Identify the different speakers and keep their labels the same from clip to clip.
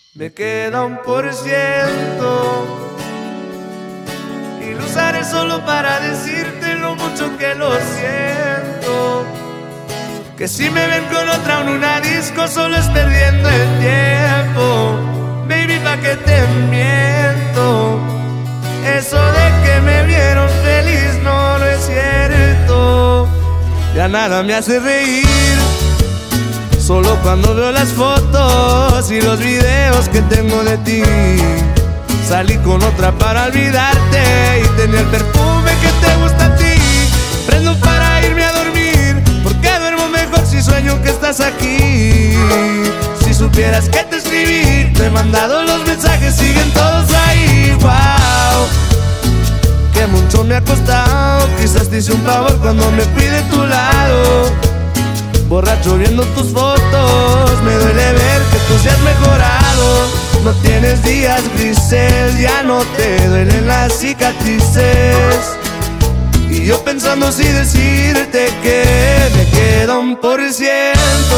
Speaker 1: Me queda 1% y lo usaré solo para decirte lo mucho que lo siento. Que si me ven con otra en una disco solo es perdiendo el tiempo. Baby, pa' que te miento. Eso de que me vieron feliz no es cierto. Ya nada me hace reír, solo cuando veo las fotos y los videos que tengo de ti. Salí con otra para olvidarte y tenía el perfume que te gusta a ti. Prendo para irme a dormir, porque duermo mejor si sueño que estás aquí. Si supieras que te escribí, te he mandado los mensajes, siguen todos ahí. Wow, que mucho me ha costado. Quizás te hice un favor cuando me fui de tu lado. Borracho viendo tus fotos, me duele ver que tú seas mejorado. No tienes días grises, ya no te duelen las cicatrices. Y yo pensando si decirte que me queda 1%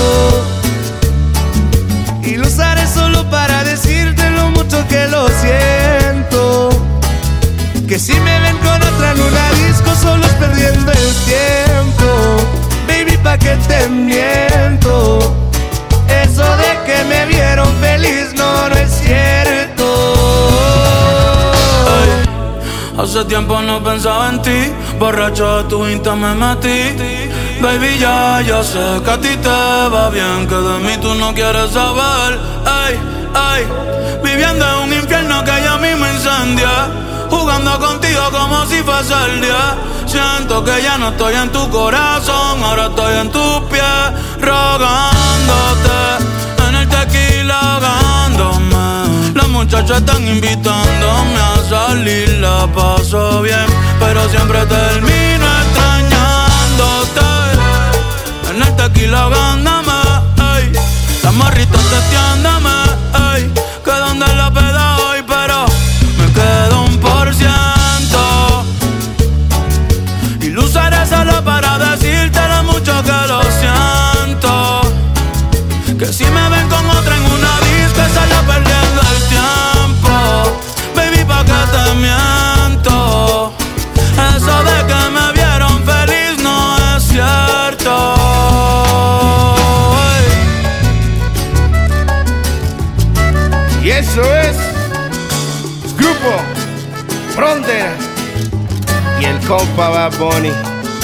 Speaker 1: y lo usaré solo para decirte lo mucho que lo siento. Que si me ven con otra en una disco solo es perdiendo el tiempo. Baby, pa' que te miento. Eso de que me vieron feliz no es cierto.
Speaker 2: Ay, hace tiempo no pensaba en ti, borracho a tu Insta me metí. Baby, ya sé que a ti te va bien, que de mí tú no quieres saber. Ay, viviendo en un infierno que ya mismo incendia, jugando contigo como si fuese el día. Siento que ya no estoy en tu corazón, ahora estoy en tus pies, rogándote, en el tequila ahogándome. Las muchachas están invitándome a salir, la paso bien, pero siempre termino extrañándote, en el tequila ahogándome. Ey, las morritas testeándome, ey, que donde la peda hoy, pero me quedo 1%. Lo usaré solo para decirte lo mucho que lo siento. Que si me ven con otra en una disco solo perdiendo el tiempo. Baby, pa' que te miento. Eso de que me vieron feliz no es cierto.
Speaker 3: Y eso es Grupo Frontera y el compa Bad Bunny.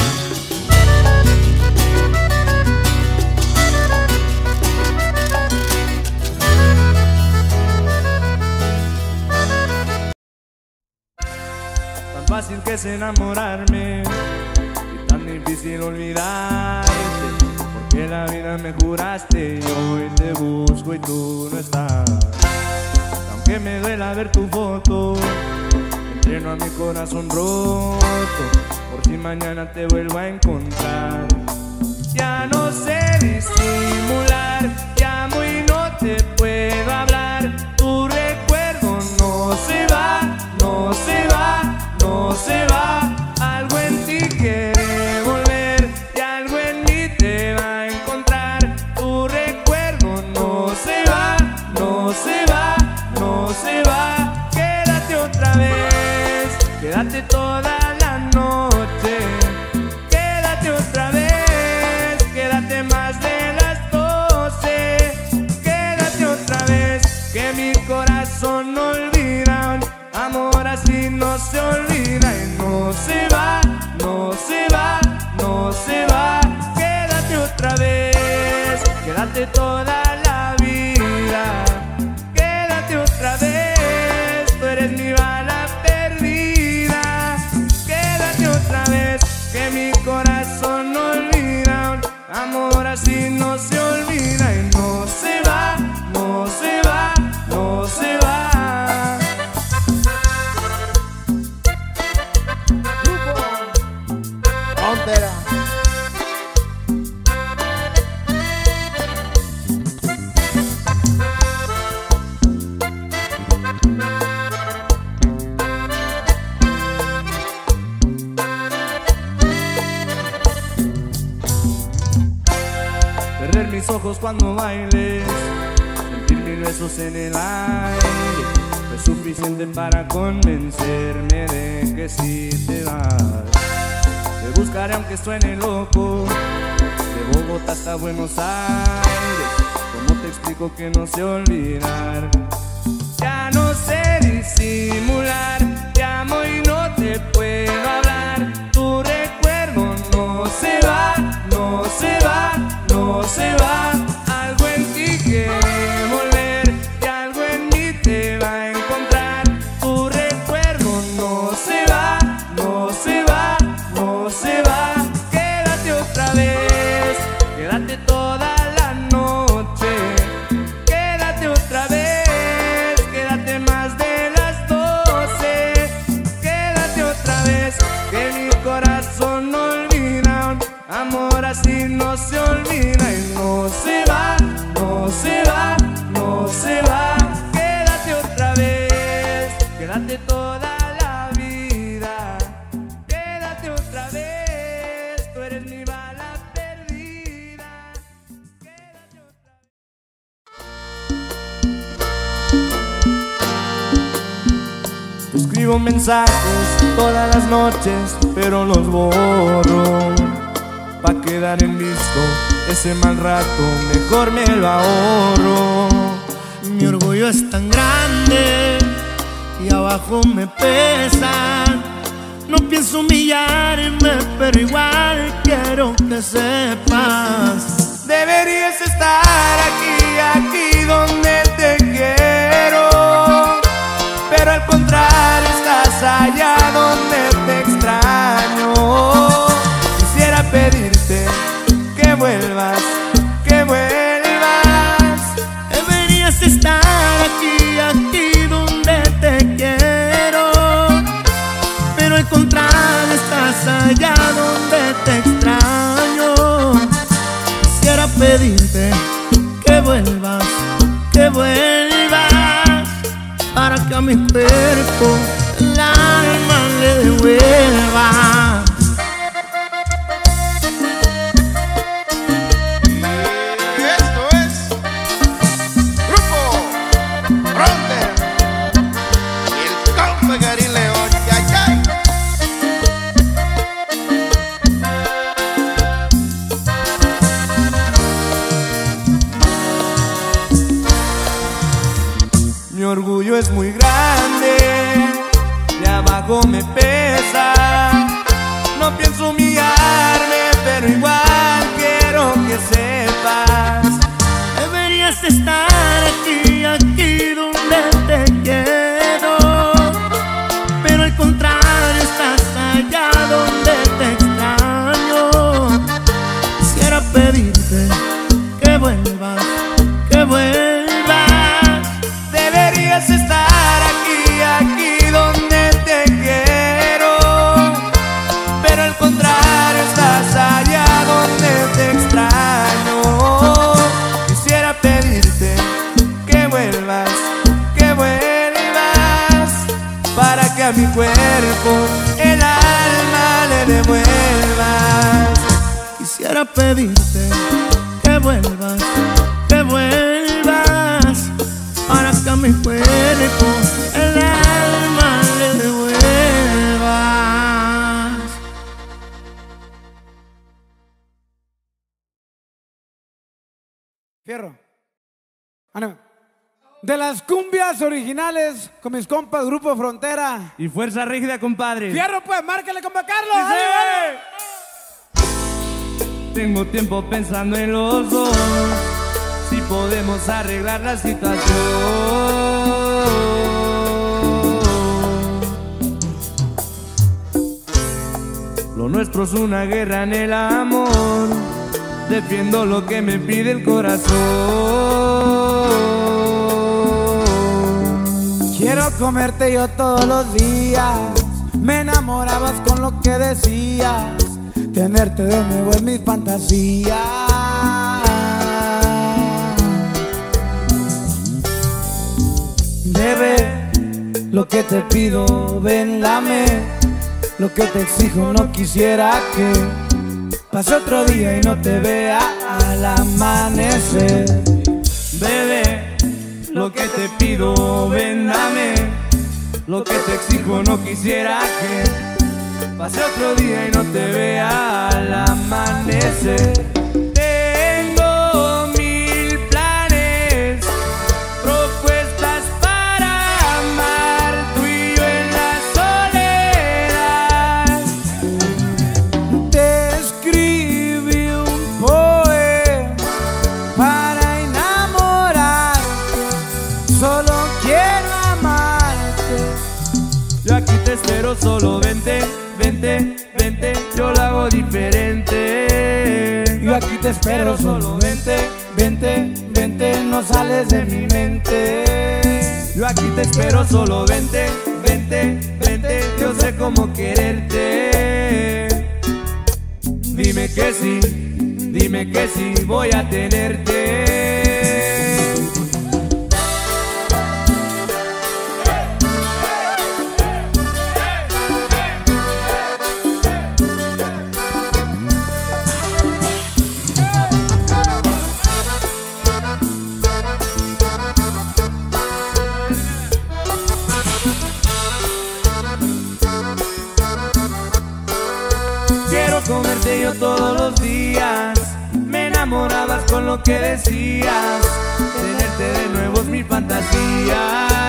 Speaker 1: Tan fácil que es enamorarme y tan difícil olvidarte, porque la vida me juraste y hoy te busco y tú no estás. Aunque me duela ver tu foto, entreno a mi corazón roto, por si mañana te vuelvo a encontrar. Ya no sé disimular, llamo y no te puedo hablar. Tu recuerdo no se va, no se va, no se va. Algo en ti quiere volver y algo en mí te va a encontrar. Tu recuerdo no se va, no se va, no se va. Quédate otra vez, quédate toda la noche, quédate otra vez, quédate más de las 12, quédate otra vez, que mi corazón no olvida, amor así no se olvida y no se va, no se va, no se va. Quédate otra vez, quédate toda la vida, quédate otra vez, tú eres mi bala perdida. Quédate otra vez, que mi corazón no olvida, amor así no se olvida y no se va, no se va, no se va.
Speaker 3: Frontera.
Speaker 1: Perder mis ojos cuando bailes, sentir 1000 besos en el aire fue suficiente para convencerme de que si te vas. Te buscaré aunque suene loco, de Bogotá hasta Buenos Aires. ¿Cómo te explico que no sé olvidar? Ya no sé disimular, te amo y no te puedo hablar. Tu recuerdo no se va, no se va, no se va. Algo en ti quiere volver y algo en mí te va a encontrar. Tu recuerdo no se va, no se va, no se va. Quédate otra vez, quédate toda la noche. Quédate otra vez, quédate más de las 12. Quédate otra vez, que mi corazón no olvida. Amor así no se olvida y no se va, no se va, no se va. Quédate otra vez, quédate toda la vida. Quédate otra vez, tú eres mi bala perdida. Quédate otra vez. Te escribo mensajes todas las noches, pero los borro. Pa' quedar en visto ese mal rato, mejor me lo ahorro.
Speaker 4: Mi orgullo es tan grande y abajo me pesa. No pienso humillarme, pero igual quiero que sepas.
Speaker 1: Deberías estar aquí donde te quiero, pero al contrario estás allá donde te extraño. Quisiera pedirte que vuelvas, que vuelvas.
Speaker 4: Deberías estar aquí donde te quiero, pero al contrario estás allá donde te extraño. Quisiera pedirte que vuelvas, para que a mi cuerpo el alma le devuelva.
Speaker 1: Mi orgullo es muy grande, de abajo me pesa. No pienso humillarme, pero igual quiero que sepas.
Speaker 4: Deberías estar aquí donde te quiero, pero al contrario estás allá donde te extraño. Quisiera pedirte que vuelvas, que vuelvas.
Speaker 1: Deberías estar aquí donde te quiero, pero al contrario estás allá donde te extraño. Quisiera pedirte que vuelvas, para que a mi cuerpo el alma le devuelvas.
Speaker 4: Quisiera pedirte que vuelvas, para que a mi cuerpo el alma le devuelvas.
Speaker 5: Fierro. Ánimo. De las cumbias originales con mis compas Grupo Frontera.
Speaker 1: Y Fuerza Rígida, compadre.
Speaker 5: Fierro, pues, márcale, compa Carlos.
Speaker 1: Tengo tiempo pensando en los dos, si podemos arreglar la situación. Lo nuestro es una guerra en el amor, defiendo lo que me pide el corazón.
Speaker 5: Quiero comerte yo todos los días, me enamorabas con lo que decías, tenerte de nuevo en mis fantasías. Bebé, lo que te pido, ven, dame. Lo que te exijo, no quisiera que pase otro día y no te vea al amanecer.
Speaker 1: Bebé, lo que te pido, ven, dame. Lo que te exijo, no quisiera que pase otro día y no te vea al amanecer. Tengo mil planes, propuestas para amar, tú y yo en la soledad.
Speaker 5: Te escribí un poema para enamorarte, solo quiero amarte.
Speaker 1: Yo aquí te espero, solo vente, vente, vente, yo lo hago diferente.
Speaker 5: Yo aquí te espero, solo vente, vente, vente, no sales de mi mente.
Speaker 1: Yo aquí te espero, solo vente, vente, vente, yo sé cómo quererte. Dime que sí, voy a tenerte. Comerte yo todos los días, me enamorabas con lo que decías, tenerte de nuevo es mi fantasía.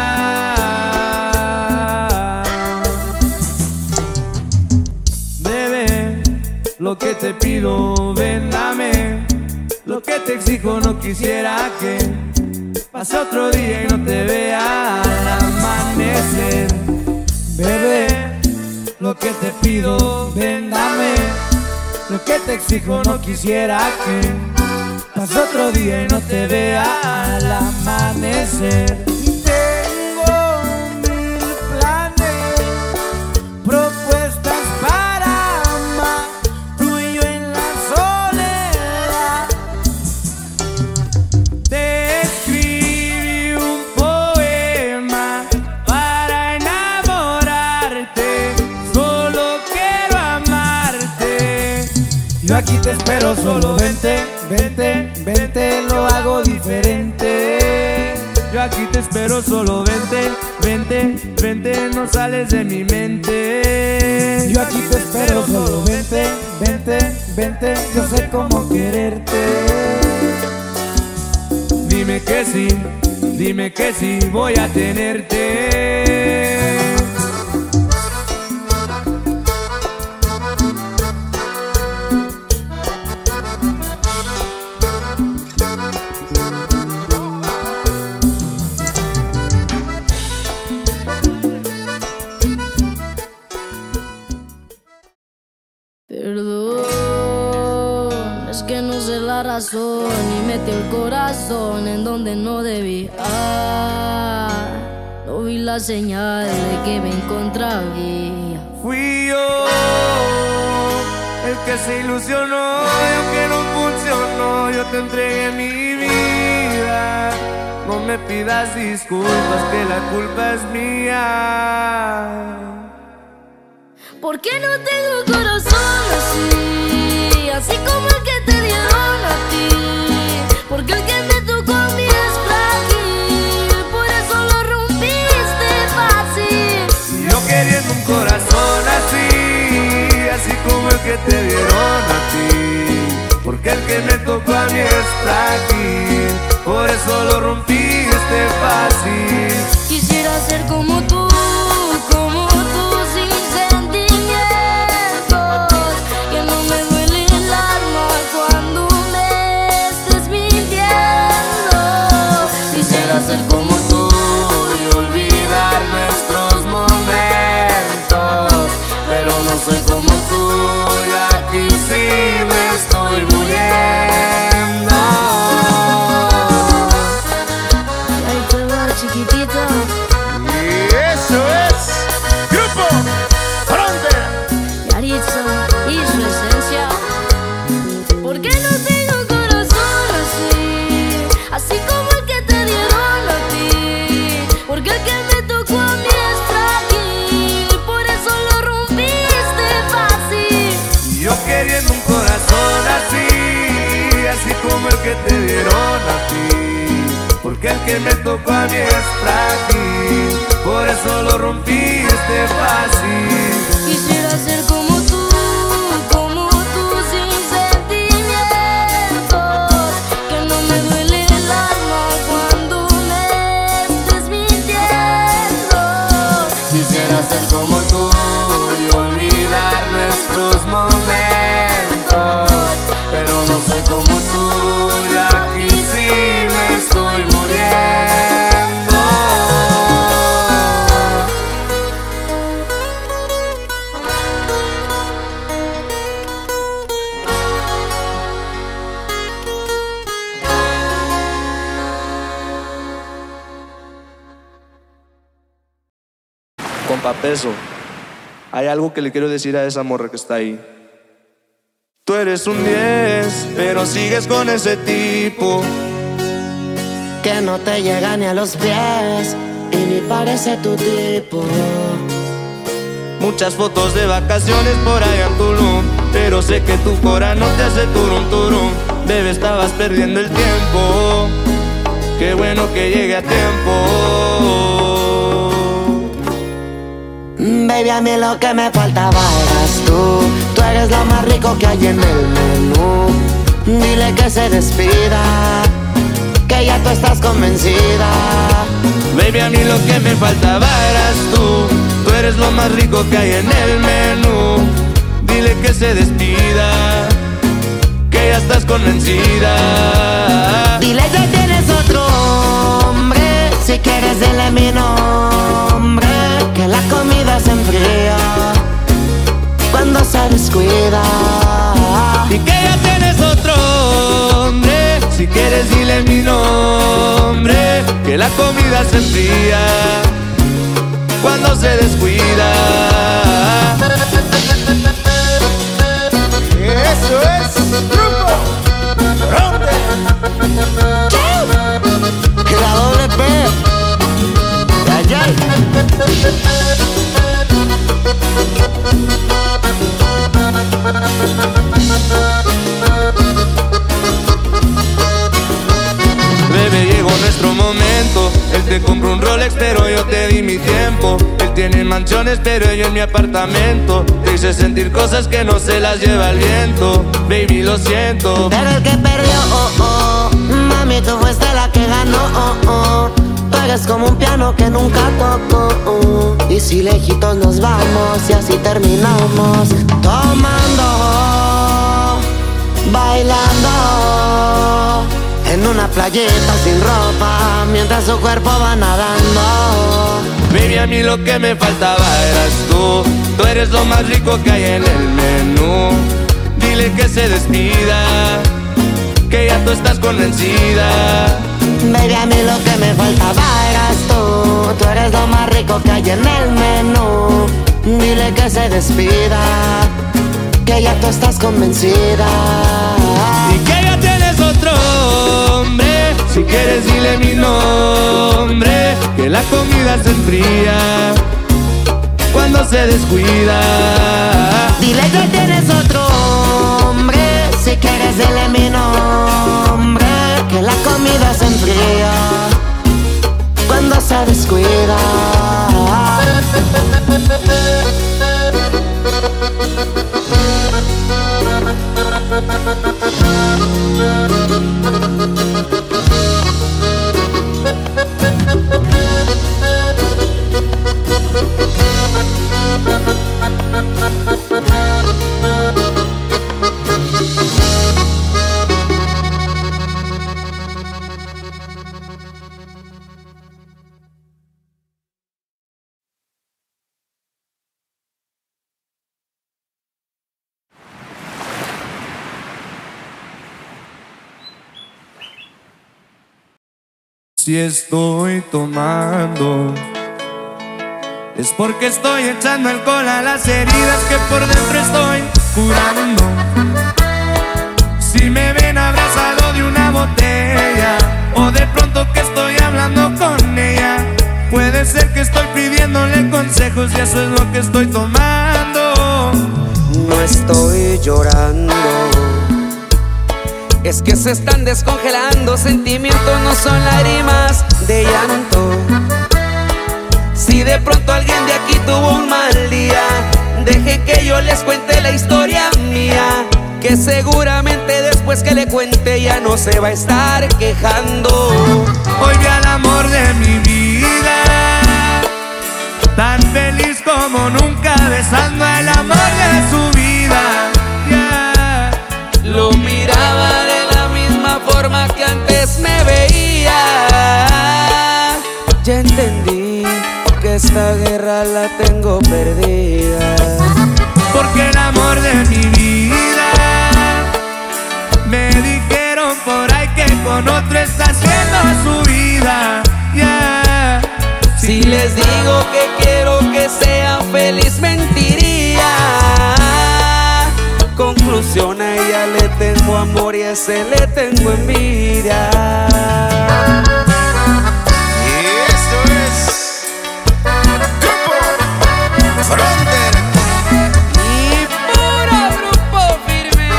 Speaker 1: Bebé, lo que te pido, ven, dame. Lo que te exijo, no quisiera que pase otro día y no te vea al amanecer. Bebé, lo que te pido, ven, dame. Lo que te exijo, no quisiera que pase otro día y no te vea al amanecer.
Speaker 5: Tengo mil planes, propuestas para amar, tú y yo en la soledad.
Speaker 1: Te escribí un poema para enamorarte, solo quiero amarte.
Speaker 5: Yo aquí te espero, solo vente, vente, vente, lo hago diferente.
Speaker 1: Yo aquí te espero, solo vente, vente, vente, no sales de mi mente.
Speaker 5: Yo aquí te espero, solo vente, vente, vente, yo sé cómo quererte.
Speaker 1: Dime que sí, voy a tenerte.
Speaker 6: Perdón, es que no sé la razón y metí el corazón en donde no debía. No vi la señal de que me encontraba.
Speaker 1: Fui yo el que se ilusionó y aunque no funcionó, yo te entregué mi vida. No me pidas disculpas, que la culpa es mía.
Speaker 6: ¿Por qué no tengo corazón así? Así como el que te dieron a ti. Porque el que me tocó a mí es frágil, por eso lo rompiste fácil.
Speaker 1: Yo queriendo un corazón así, así como el que te dieron a ti. Porque el que me tocó a mí es frágil, por eso lo rompiste fácil.
Speaker 6: Quisiera ser como tú, sin sentimientos, que no me duele el alma cuando me estés mintiendo. Quisiera ser como tú y olvidar nuestros momentos, pero no soy como tú y aquí sí me estoy muriendo. Y ahí te va, chiquitita.
Speaker 3: Y eso es Grupo Frontera.
Speaker 6: Yaritza y su esencia. ¿Por qué no tengo corazón así? Así como el que te dieron a ti. Porque el que me tocó a mí es frágil, por eso lo rompiste fácil.
Speaker 1: Yo queriendo un corazón así, así como el que te dieron a ti. porque el que me tocó a mí es frágil, por eso lo rompiste fácil.
Speaker 6: Quisiera ser como tú sin sentimientos, que no me duele el alma cuando me estés mintiendo.
Speaker 1: Quisiera ser como tú y olvidar nuestros momentos, pero no soy como tú, y aquí sí me estoy muriendo.
Speaker 7: Compa Peso, hay algo que le quiero decir a esa morra que está ahí. Tú eres un 10, pero sigues con ese tipo
Speaker 8: que no te llega ni a los pies y ni parece tu tipo.
Speaker 7: Muchas fotos de vacaciones por allá en Tulum, pero sé que tu cora no te hace turum turum. Bebé, estabas perdiendo el tiempo, qué bueno que llegue a tiempo.
Speaker 8: Baby, a mí lo que me faltaba eras tú. Tú eres lo más rico que hay en el menú. Dile que se despida, que ya tú estás convencida.
Speaker 7: Baby, a mí lo que me faltaba eras tú. Tú eres lo más rico que hay en el menú. Dile que se despida, que ya estás convencida.
Speaker 8: Dile que tienes otro hombre, si quieres dile mi nombre, que la comida se enfría cuando se descuida.
Speaker 7: Y que ya tienes otro hombre, si quieres dile mi nombre, que la comida se enfría cuando se descuida.
Speaker 3: Eso es Grupo Fronte.
Speaker 8: La doble P. Ay, ay.
Speaker 7: Bebé, llegó nuestro momento. Él te compró un Rolex, pero yo te di mi tiempo. Él tiene mansiones, pero yo en mi apartamento. Te hice sentir cosas que no se las lleva el viento. Baby, lo siento.
Speaker 8: Pero el que perdió, oh, oh. Mami, tú fuiste la que ganó, oh, oh. Tú eres como un piano que nunca tocó, oh. Y si lejitos nos vamos y así terminamos, tomando, bailando en una playita sin ropa, mientras su cuerpo va nadando.
Speaker 7: Baby, a mí lo que me faltaba eras tú. Tú eres lo más rico que hay en el menú. Dile que se despida, que ya tú estás convencida.
Speaker 8: Baby, a mí lo que me faltaba eras tú. Tú eres lo más rico que hay en el menú. Dile que se despida, que ya tú estás convencida.
Speaker 7: Y que ya tienes otro hombre, si quieres dile mi nombre, que la comida se enfría cuando se descuida.
Speaker 8: Dile que tienes otro hombre, si quieres dile mi nombre, que la comida se enfría cuando se descuida.
Speaker 1: Si estoy tomando, es porque estoy echando alcohol a las heridas que por dentro estoy curando. Si me ven abrazado de una botella, o de pronto que estoy hablando con ella, puede ser que estoy pidiéndole consejos y eso es lo que estoy tomando.
Speaker 8: No estoy llorando, Es que se están descongelando, sentimientos no son lágrimas de llanto. Si de pronto alguien de aquí tuvo un mal día, deje que yo les cuente la historia mía, que seguramente después que le cuente ya no se va a estar quejando.
Speaker 1: Hoy vi al amor de mi vida, tan feliz como nunca, besando al amor de su vida. Yeah.
Speaker 8: Lo miraba de la misma forma que antes me veía. Ya entendí que esta guerra la tengo perdida.
Speaker 1: Porque el amor de mi vida, me dijeron por ahí que con otro está haciendo su vida. Yeah.
Speaker 8: Si les digo que quiero que sea feliz, mentiría. Conclusión, a ella le tengo amor y a ese le tengo envidia.
Speaker 3: Y esto es Grupo Fronter.
Speaker 8: Y puro Grupo Firme.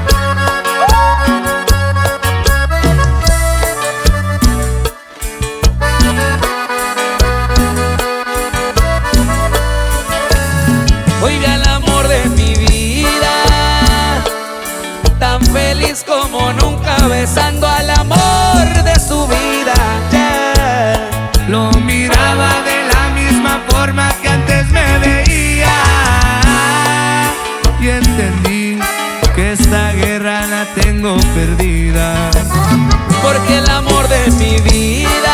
Speaker 8: Hoy vi al amor de mi vida, tan feliz como nunca, besando al amor de su vida. Yeah.
Speaker 1: Lo miraba de la misma forma que antes me veía, y entendí que esta guerra la tengo perdida.
Speaker 8: Porque el amor de mi vida,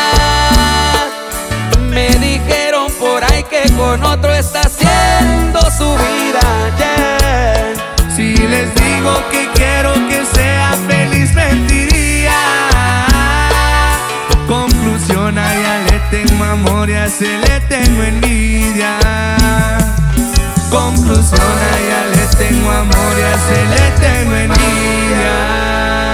Speaker 8: me dijeron por ahí que con otro está haciendo su vida. Yeah.
Speaker 1: Si les digo que quiero que sea feliz, mentiría. Conclusión, a ella le tengo amor y a ese le tengo envidia. Conclusión, a ella le tengo amor y a ese le tengo envidia.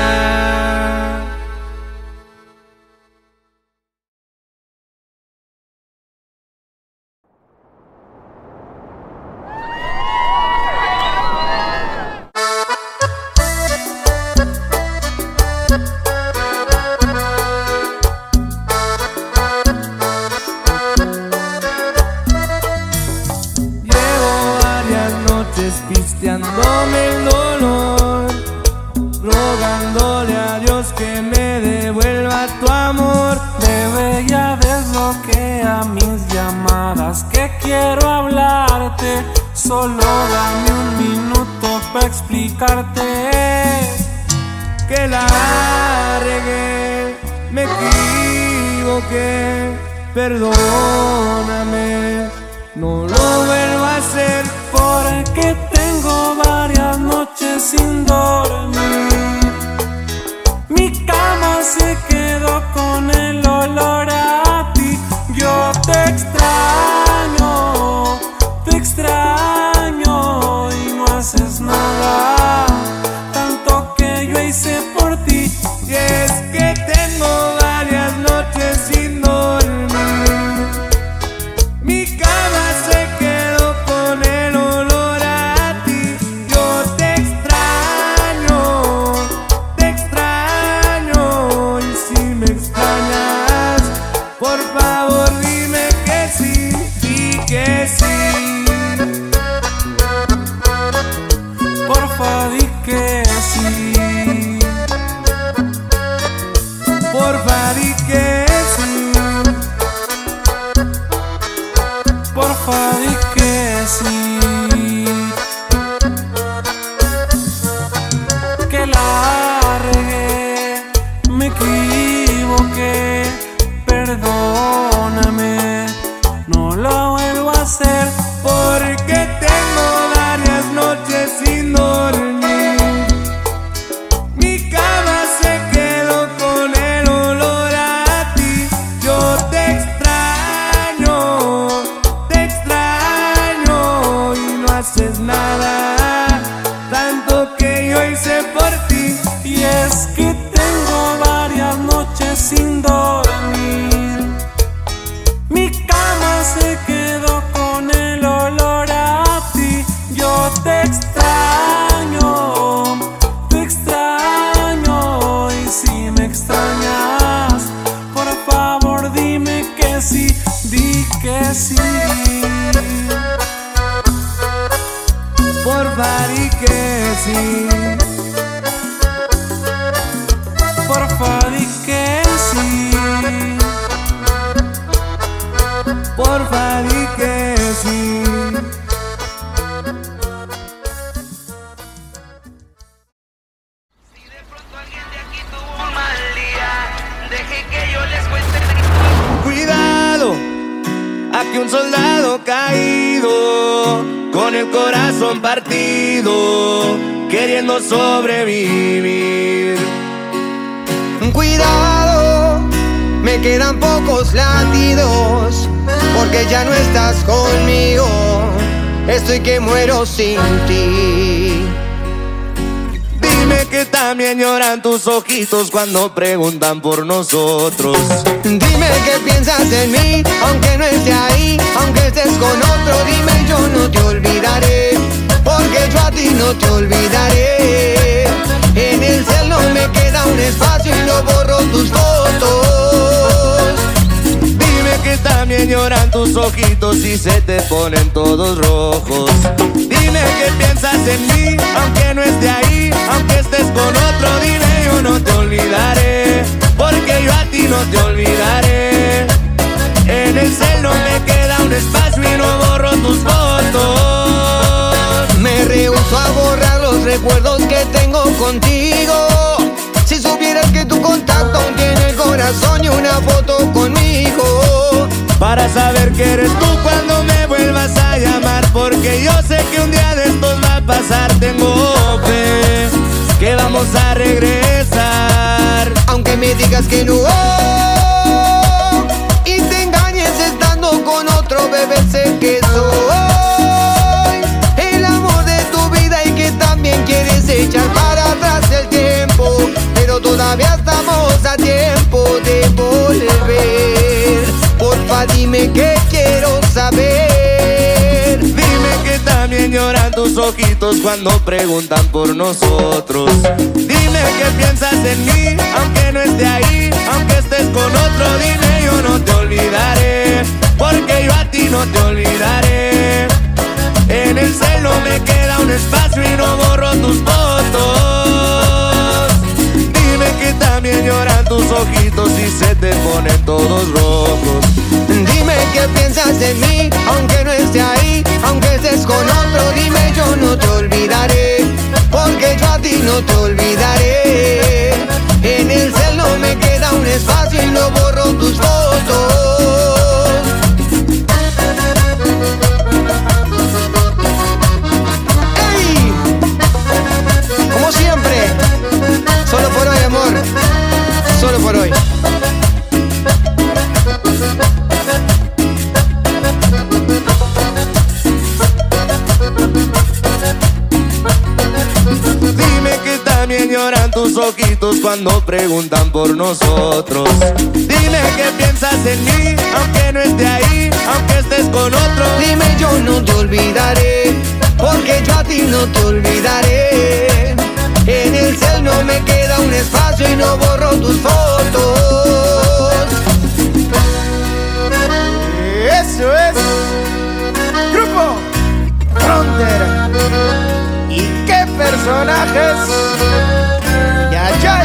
Speaker 1: Pisteándome el dolor, rogándole a Dios que me devuelva tu amor.
Speaker 5: Bebé, ya desbloquea mis llamadas, que quiero hablarte. Solo dame un minuto para explicarte
Speaker 1: que la regué, me equivoqué, perdóname, no lo vuelvo a hacer.
Speaker 5: Porque tengo varias noches sin dormir, mi cama se quedó con el olor a ti. Yo te extraño y no haces nada, tanto que yo hice por ti.
Speaker 1: Y es que tengo varias noches sin dormir, mi cama se quedó con el olor a ti. Yo te extraño, y si me extrañas, por favor dime que sí, sí que sí.
Speaker 5: Porfa, di que sí.
Speaker 1: Porfa, di que sí.
Speaker 5: Porfa, di que sí. Que la regué, me equivoqué, perdóname.
Speaker 1: sí, di que sí. Porfa, di que sí. Porfa, di que sí. Porfa, di que sí.
Speaker 9: Si de pronto alguien de aquí tuvo un mal día, deje que yo les cuente la historia.
Speaker 7: Cuidado, aquí un soldado caído, con el corazón partido, queriendo sobrevivir.
Speaker 10: Cuidado, me quedan pocos latidos, porque ya no estás conmigo, estoy que muero sin ti.
Speaker 7: Dime que también lloran tus ojitos cuando preguntan por nosotros.
Speaker 10: Dime que piensas en mí, aunque no esté ahí, aunque estés con otro. Dime, yo no te olvidaré, porque yo a ti no te olvidaré. En el cielo me queda un espacio y no borro tus fotos.
Speaker 7: Dime que también lloran tus ojitos y se te ponen todos rojos. Dime que piensas en mí, aunque no esté ahí, aunque estés con otro. Dime, yo no te olvidaré, porque yo a ti no te olvidaré. En el cielo me queda un espacio y no borro tus fotos.
Speaker 10: Me rehúso a borrar los recuerdos que tengo contigo. Si supieras que tu contacto aún tiene el corazón y una foto conmigo,
Speaker 7: para saber que eres tú cuando me vuelvas a llamar, porque yo sé que un día de estos va a pasar. Tengo fe que vamos a regresar,
Speaker 10: aunque me digas que no, y te engañes estando con otro, bebé, sé que soy el amor de tu vida y que también quieres echar para atrás el tiempo, pero todavía estamos a tiempo de volver. Porfa, dime que quiero saber.
Speaker 7: Dime que también lloran tus ojitos cuando preguntan por nosotros. Dime que piensas en mí, aunque no esté ahí, aunque estés con otro. Dime, yo no te olvidaré, porque yo a ti no te olvidaré. En el cielo me queda un espacio y no borro tus fotos. Dime que también lloran tus ojitos y se te ponen todos rojos.
Speaker 10: Dime que piensas en mí, aunque no esté ahí, aunque estés con otro. Dime, yo no te olvidaré, porque yo a ti no te olvidaré. En el cielo me queda un espacio y no borro tus fotos. ¡Ey! Como siempre, solo por hoy, amor, solo por hoy.
Speaker 7: Dime que también lloran tus ojitos cuando preguntan por nosotros. Dime que piensas en mí, aunque no esté ahí, aunque estés con otro.
Speaker 10: Dime, yo no te olvidaré, porque yo a ti no te olvidaré. En el cielo me queda un espacio y no borro tus fotos.
Speaker 5: Eso es Grupo Frontera. ¿Y qué personajes? Ya, ya.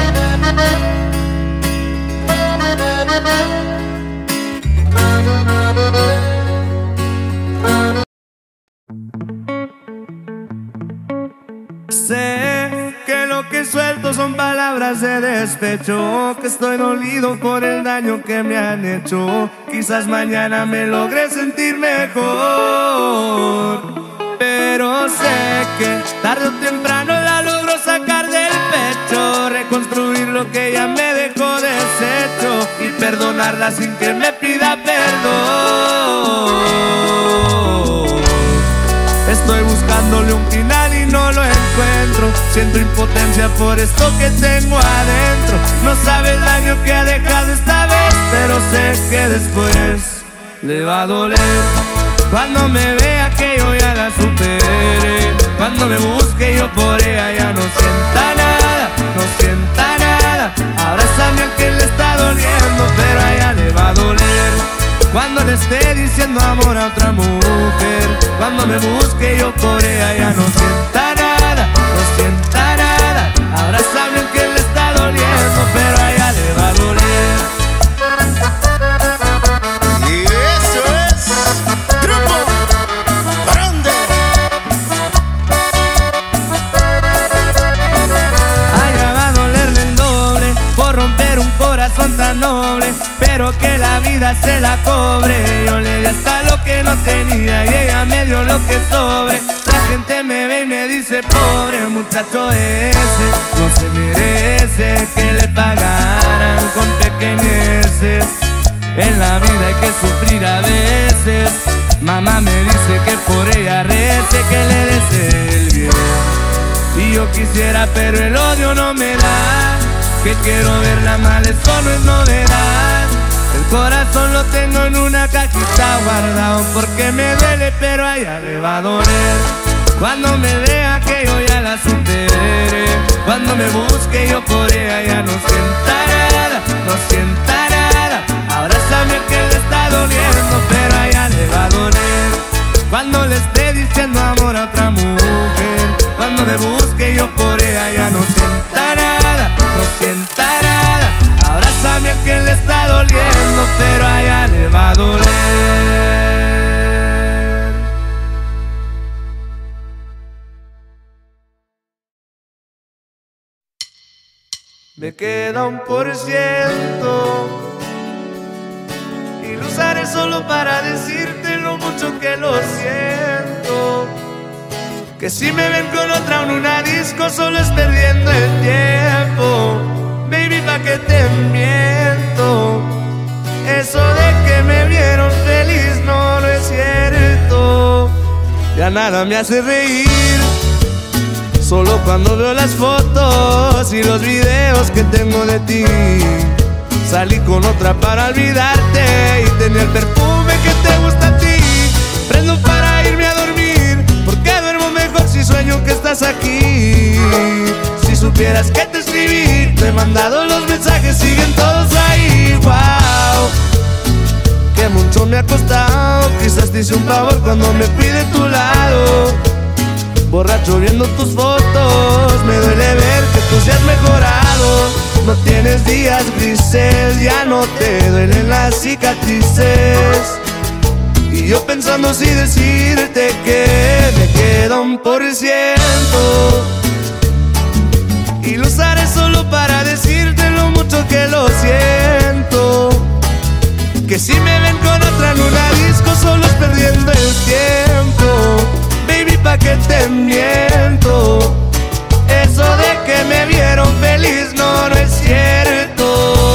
Speaker 1: Sé que lo que suelto son palabras de despecho, que estoy dolido por el daño que me han hecho. Quizás mañana me logre sentir mejor, pero sé que tarde o temprano la logro sacar del pecho, reconstruir lo que ya me dejó deshecho y perdonarla sin que me pida perdón. Estoy buscándole un final y no lo encuentro. Siento impotencia por esto que tengo adentro. No sabe el daño que ha dejado esta vez, pero sé que después le va a doler. Cuando me vea que yo ya la superé, cuando me busque yo por ella ya no sienta nada, no sienta nada. Abrázame a que le está doliendo, pero a ella le va a doler. Cuando le esté diciendo amor a otra mujer, cuando me busque yo por ella ya no sienta nada, no sienta nada. Ahora saben que le está doliendo, pero a ella le va a doler.
Speaker 3: Y eso es Grupo Frontera.
Speaker 1: A ella va a dolerle el doble por romper un corazón tan noble, pero que la vida se la cobre. Yo le di hasta lo que no tenía y ella me dio lo que sobre. La gente me ve y me dice pobre muchacho ese, no se merece que le pagaran con pequeñeces. En la vida hay que sufrir a veces. Mamá me dice que por ella rece, que le desee el bien. Y yo quisiera pero el odio no me da, que quiero verla mal, eso no es novedad. El corazón lo tengo en una cajita guardado porque me duele, pero a ella le va a doler. Cuando me vea que yo ya la superé, cuando me busque yo por ella ya no sienta nada, no sienta nada. Ahora sabe que le está doliendo, pero a ella le va a doler. Cuando le esté diciendo amor a otra mujer, cuando me busque yo por ella ya no sienta nada, no sienta nada. Ahora sabe que le está doliendo, pero a ella le va a doler. Me queda 1% y lo usaré solo para decirte lo mucho que lo siento. Que si me ven con otra en una disco solo es perdiendo el tiempo. Baby, pa' que te miento. Eso de que me vieron feliz no es cierto. Ya nada me hace reír, solo cuando veo las fotos y los videos que tengo de ti. Salí con otra para olvidarte y tener el perfume que te gusta a ti. Prendo para irme a dormir, porque duermo mejor si sueño que estás aquí. Si supieras que te escribí, te he mandado los mensajes, siguen todos ahí. Wow, que mucho me ha costado, quizás te hice un favor cuando me fui de tu lado. Borracho viendo tus fotos, me duele ver que tú seas mejorado. No tienes días grises, ya no te duelen las cicatrices. Y yo pensando si decirte que me queda 1%, y lo usaré solo para decirte lo mucho que lo siento. Que si me ven con otra en una disco solo es perdiendo el tiempo. Baby, pa' que te miento. Eso de que me vieron feliz no es cierto.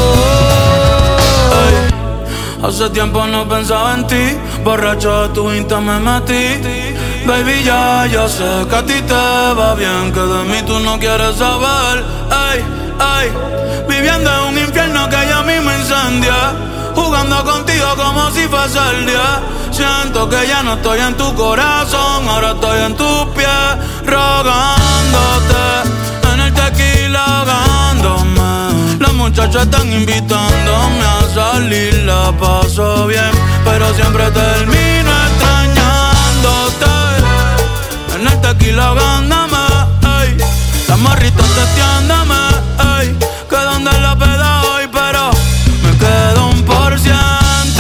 Speaker 2: Ay, hace tiempo no pensaba en ti, borracho de tu Insta me metí. Baby, ya sé que a ti te va bien, que de mí tú no quieres saber. Ay, ay, viviendo en un infierno que ya mismo incendia, jugando contigo como si fuese el día. Siento que ya no estoy en tu corazón, ahora estoy en tus pies, rogándote, en el tequila ahogándome. Las muchachas están invitándome a salir, la paso bien, pero siempre termino extrañándote, en el tequila ahogándome. Ey, las morritas testeándome, ey, que donde la peda hoy, pero me quedo 1%.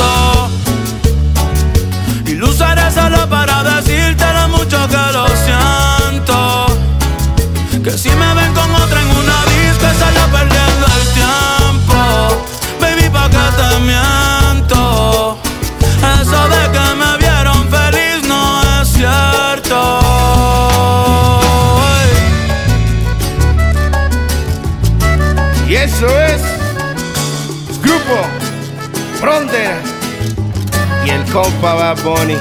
Speaker 2: Y lo usaré solo para decirte lo mucho que lo siento. Que si me ven con otra en una disco solo perdiendo el tiempo. Baby, pa' que te miento. Eso de que me vieron feliz no es cierto.
Speaker 3: Y eso es Grupo Frontera y el compa Bad Bunny.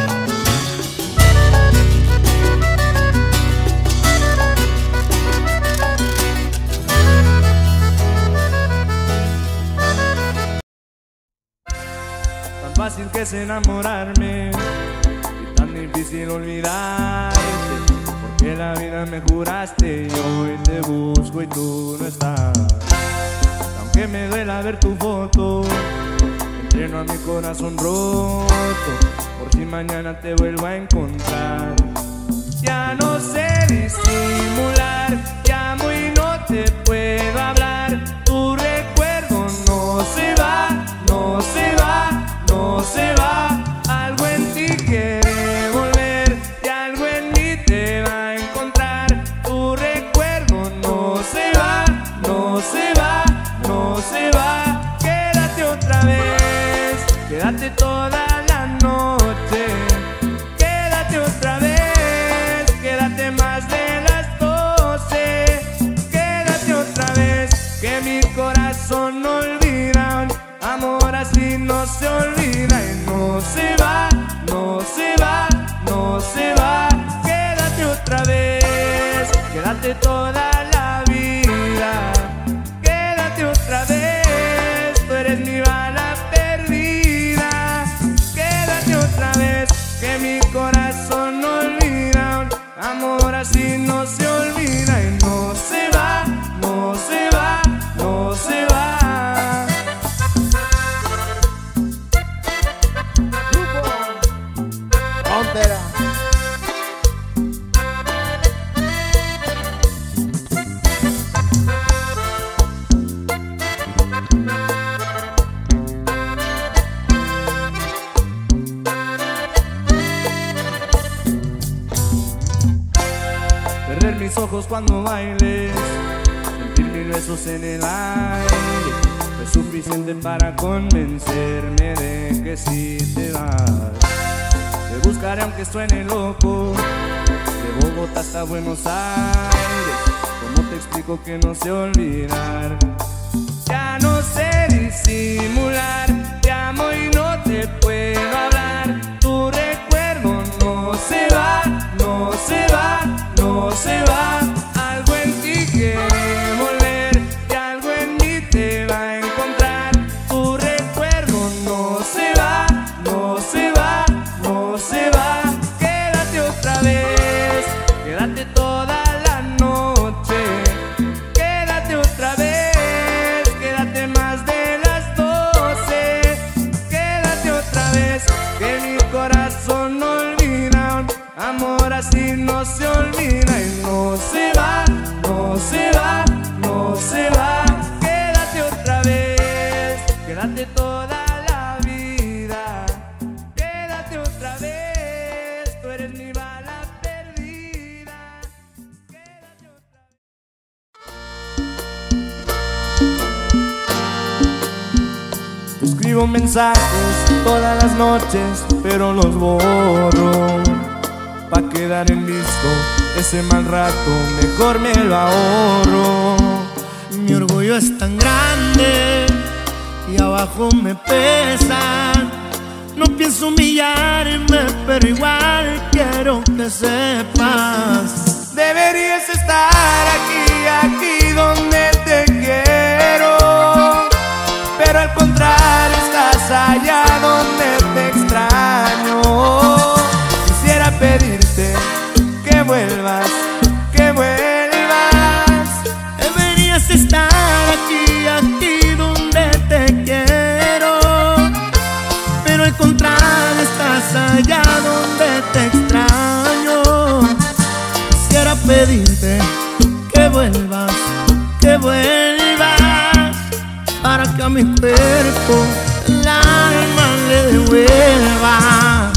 Speaker 1: Tan fácil que es enamorarme y tan difícil olvidarte, porque la vida me juraste y hoy te busco y tú no estás. Aunque me duela ver tu foto, lleno a mi corazón roto, por si mañana te vuelvo a encontrar. Ya no sé disimular, llamo y no te puedo hablar. Tu recuerdo no se va, no se va, no se va. Algo en ti quiere volver y algo en mí te va a encontrar. Tu recuerdo no se va, no se va, no se va. Quédate otra vez, quédate toda la noche. Quédate otra vez, quédate más de las 12. Quédate otra vez, que mi corazón no olvida. Amor así no se olvida y no se va, no se va, no se va. Quédate otra vez, quédate toda la vida. Quédate otra vez, tú eres mi bala perdida. Quédate otra vez, que mi corazón no olvida. Amor así no se olvida y no se va, no se va, no se va.
Speaker 10: Frontera.
Speaker 1: Perder mis ojos cuando bailes, sentir mil besos en el aire, es suficiente para convencerme de que si te vas. Te buscaré aunque suene loco, de Bogotá hasta Buenos Aires. ¿Cómo te explico que no sé olvidar? Ya no sé disimular, llamo y no te puedo hablar. Tu recuerdo no se va, no se va, no se va. Algo en ti quiere volver y algo en mí te va a encontrar. Tu recuerdo no se va, no se va, no se va. Quédate otra vez, quédate toda la noche. Quédate otra vez, quédate más de las 12. Quédate otra vez, que mi corazón no olvida. Amor así no se olvida y no se va, no se va, no se va. Quédate otra vez, quédate toda la vida. Quédate otra vez, tú eres mi bala perdida. Quédate otra vez. Te escribo mensajes todas las noches, pero los borro. Pa' quedar en visto ese mal rato, mejor me lo ahorro.
Speaker 4: Mi orgullo es tan grande y abajo me pesa. No pienso humillarme, pero igual quiero que sepas.
Speaker 1: Deberías estar aquí donde te quiero, pero al contrario estás allá donde te extraño. Quisiera pedirte que vuelvas, que vuelvas.
Speaker 4: Deberías estar aquí donde te quiero, pero al contrario estás allá donde te extraño. Quisiera pedirte que vuelvas, para que a mi cuerpo el alma le devuelva.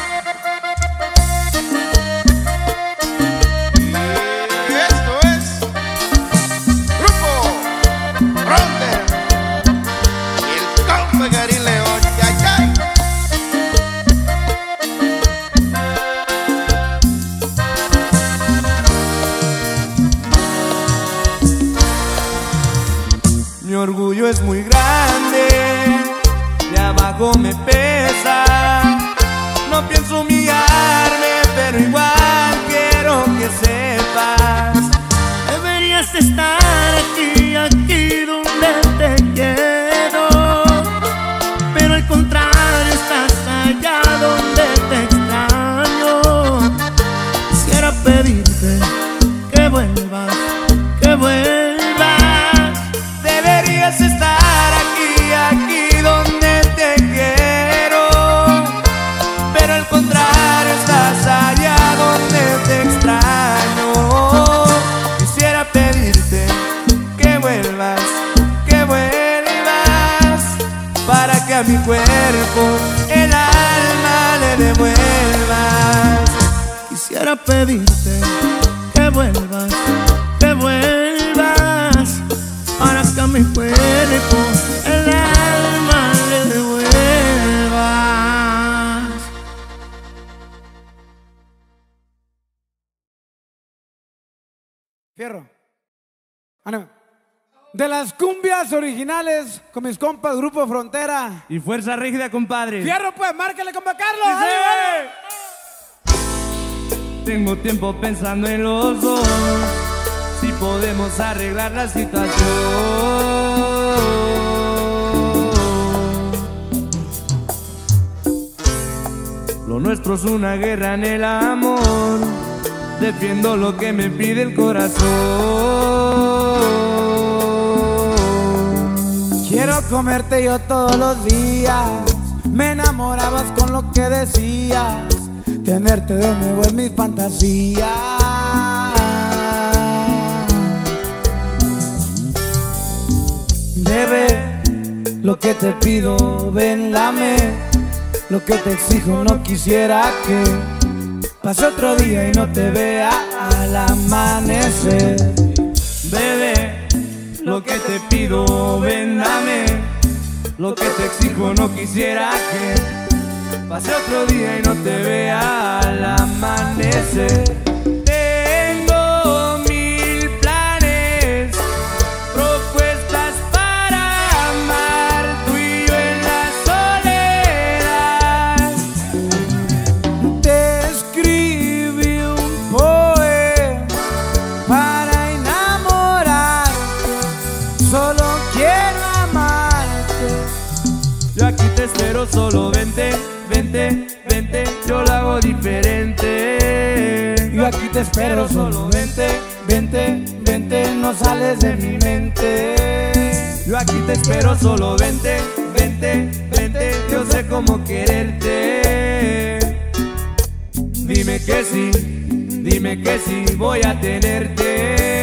Speaker 1: Mi orgullo es muy grande, de abajo me pesa. No pienso humillarme, pero igual quiero que sepas.
Speaker 4: Deberías estar aquí donde te quiero, pero al contrario estás allá donde te extraño. Quisiera pedirte que vuelvas, que vuelvas.
Speaker 1: Deberías estar aquí donde te cuerpo, el alma le devuelvas.
Speaker 4: Quisiera pedirte que vuelvas, para que a mi cuerpo el alma le devuelvas.
Speaker 5: Fierro. No. De las cumbias originales con mis compas Grupo Frontera
Speaker 1: y Fuerza Rígida, compadre.
Speaker 5: Fierro, pues, márquele, compa Carlos.
Speaker 1: Tengo tiempo pensando en los dos, si podemos arreglar la situación. Lo nuestro es una guerra en el amor, defiendo lo que me pide el corazón.
Speaker 5: Quiero comerte yo todos los días, me enamorabas con lo que decías, tenerte de nuevo en mis fantasías. Bebé, lo que te pido, ven, dame. Lo que te exijo, no quisiera que pase otro día y no te vea al amanecer.
Speaker 1: Bebé, lo que te pido, ven, dame. Lo que te exijo, no quisiera que pase otro día y no te vea al amanecer. Tengo 1000 planes, propuestas para amar, tú y yo en la soledad.
Speaker 5: Te escribí un poema para enamorarte, solo quiero amarte.
Speaker 1: Yo aquí te espero, solo vente. Vente, vente, yo lo hago diferente.
Speaker 5: Yo aquí te espero, solo vente, vente, vente, no sales de mi mente.
Speaker 1: Yo aquí te espero, solo vente, vente, vente, yo sé cómo quererte. Dime que sí, voy a tenerte.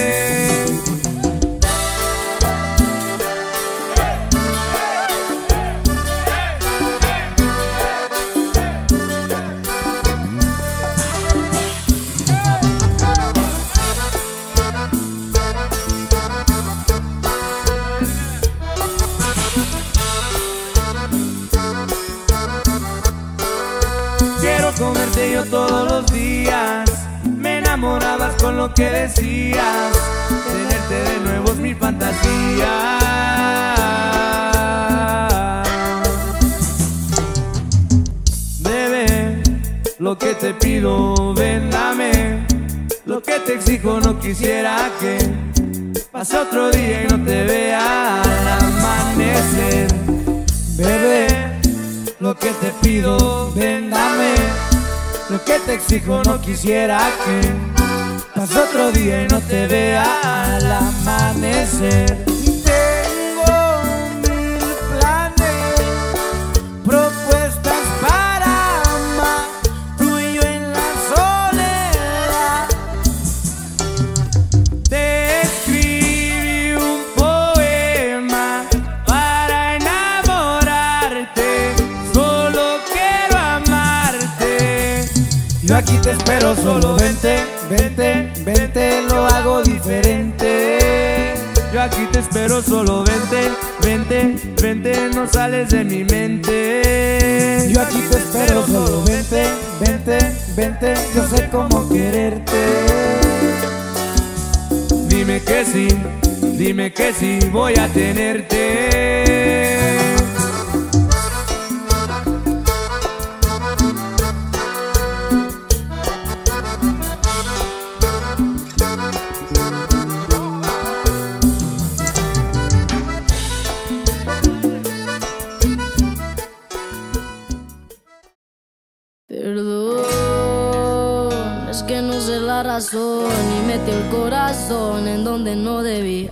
Speaker 1: Comerte yo todos los días, me enamorabas con lo que decías, tenerte de nuevo es mi fantasía. Bebé, lo que te pido, ven, dame. Lo que te exijo, no quisiera que pase otro día y no te vea al amanecer.
Speaker 5: Bebé, lo que te pido, ven, dame. Lo que te exijo, no quisiera que pase otro día y no te vea al amanecer. Tengo 1000 planes, propuestas para amar, tú y yo en la soledad.
Speaker 1: Te escribí un poema para enamorarte, solo quiero amarte.
Speaker 5: Yo aquí te espero, solo vente, vente, vente, lo hago diferente.
Speaker 1: Yo aquí te espero, solo vente, vente, vente, no sales de mi mente.
Speaker 5: Yo aquí te espero, solo vente, vente, vente, yo sé cómo quererte.
Speaker 1: Dime que sí, voy a tenerte.
Speaker 6: Perdón, es que no sé la razón y metí el corazón en donde no debía.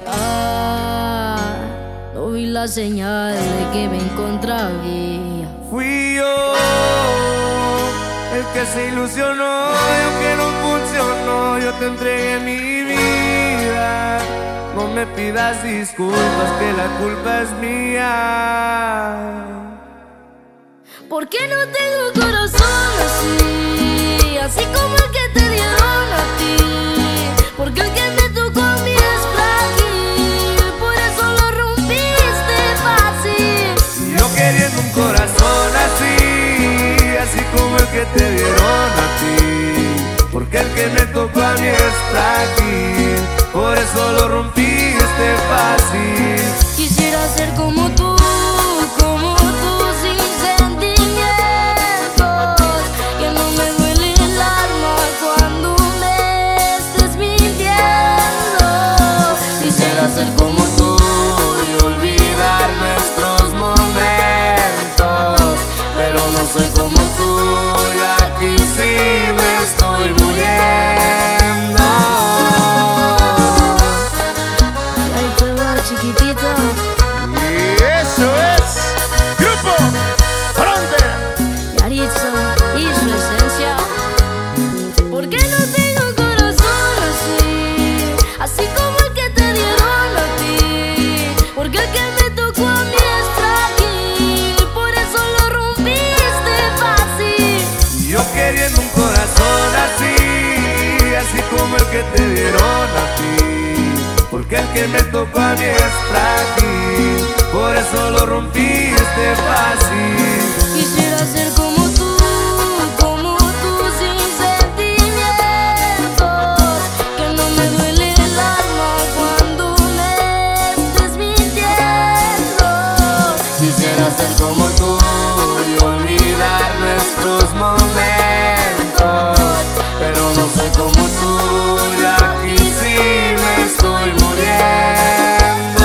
Speaker 6: No vi la señal de que me encontraba.
Speaker 1: Fui yo el que se ilusionó y aunque no funcionó, yo te entregué mi vida. No me pidas disculpas, que la culpa es mía.
Speaker 6: ¿Por qué no tengo corazón así? Así como el que te dieron a ti. Porque el que me tocó a mí es frágil, por eso lo rompiste fácil.
Speaker 1: Yo queriendo un corazón así, así como el que te dieron a ti. Porque el que me tocó a mí es frágil, por eso lo rompiste fácil.
Speaker 6: Quisiera ser como tú sin sentimientos, que no me duele el alma cuando me estés mintiendo. Quisiera ser como tú y olvidar nuestros momentos, pero no soy como tú y aquí sí me estoy muriendo. Ahí te va, chiquitito.
Speaker 3: Y eso es Grupo Frontera.
Speaker 6: Yaritza y su esencia. ¿Por qué no tengo corazón así? Así como el que te dieron a ti. Porque el que me tocó a mí es frágil, por eso lo rompiste fácil.
Speaker 1: Yo queriendo un corazón así, así como el que te dieron a ti. Porque el que me tocó a mí es frágil, por eso lo rompiste fácil.
Speaker 6: Quisiera ser como tú sin sentimientos, que no me duele el alma cuando me estés mintiendo. Quisiera ser como tú y olvidar nuestros momentos, pero no soy como tú y aquí sí me estoy muriendo.